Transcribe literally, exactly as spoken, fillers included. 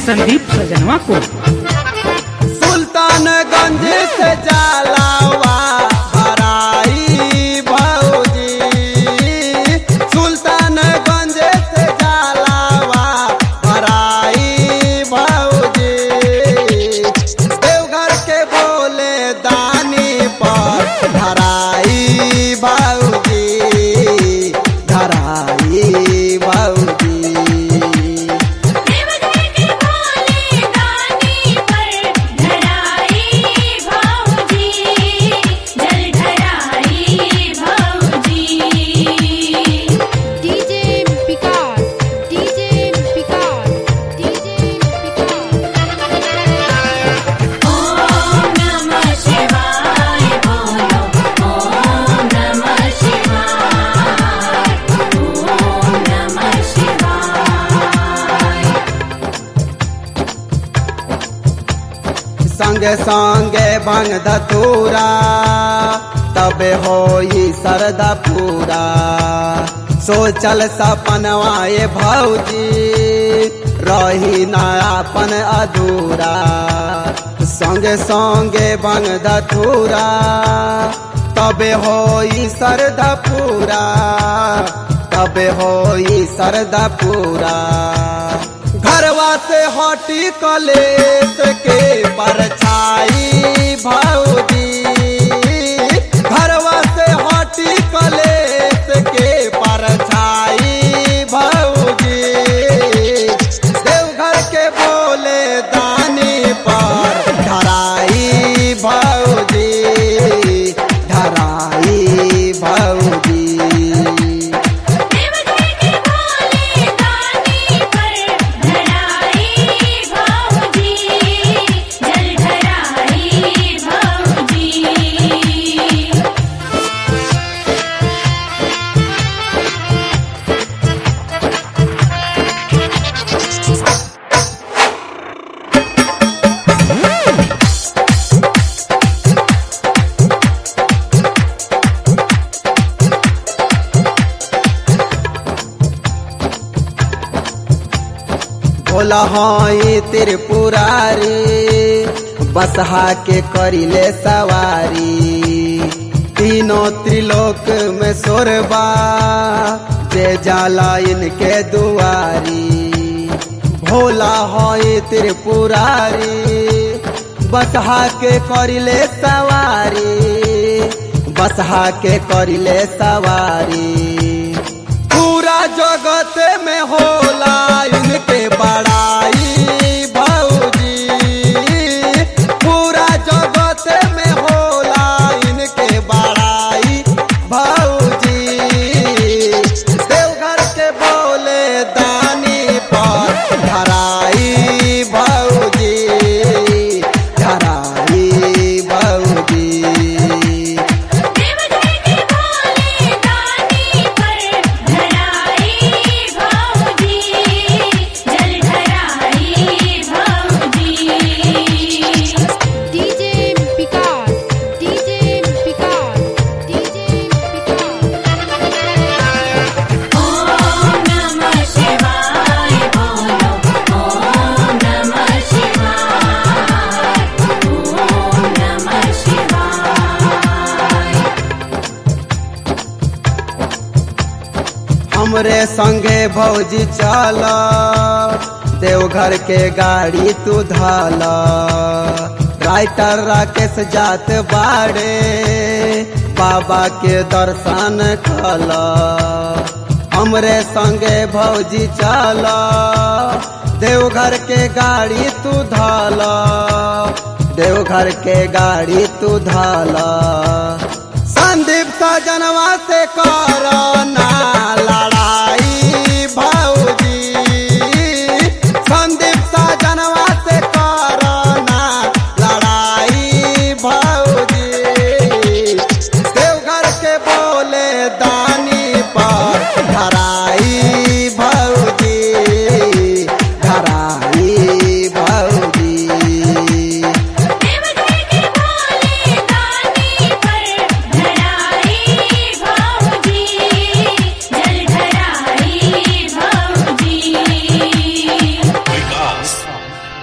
संदीप सजनवा को। सुल्तानगंज से जालावा भराई भौजी, सुल्तानगंज से जालावा भराई भौजी, देवघर के बोले दानी पर धराई भौजी, धराई भौजी। संगे संगे भंग धतूरा तबे होई सरदा पूरा, सोचल सपनवाए भौजी रही ना अपन अधूरा। संगे संगे भंग धतूरा तबे होई सरदा पूरा, तबे होई सरदा पूरा। घरवा से हटी कलेस के परछाई भौजी, घरवा से हटी कलेस के परछाई भौजी, देवघर के बोले दानी पर धराई भौजी, धराई भौजी। भोला हई त्रिपुरारी बसहा के करिले सवारी, तीनों त्रिलोक में सोरबा जे जाला इनके दुआरी। भोला हई त्रिपुरारी बसहा के करिले सवारी, बसहा के करिले सवारी। पूरा जगत में होला इनके बड़ाई भौजी, पूरा जगत में होला इनके बड़ाई भौजी, देवघर के बोले दानी पर धराई भौजी, धराई भौजी। हमरे संगे भौजी चल देवघर के गाड़ी तू धाल, राइटर राकेश जात बाड़े बाबा के दर्शन कल। हमरे संगे भौजी चल देवघर के गाड़ी तू धाल, देवघर के गाड़ी तू धाल। संदीप सजनवा से करना